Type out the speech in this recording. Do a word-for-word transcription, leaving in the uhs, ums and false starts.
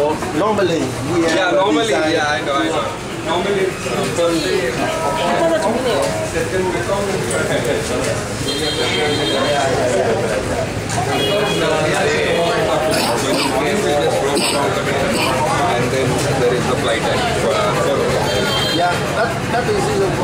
So normally we have Yeah, a normally, design- yeah, I know, I know. Normally it's uh, first day. Second and then there is the flight at uh, four. Yeah, that, that is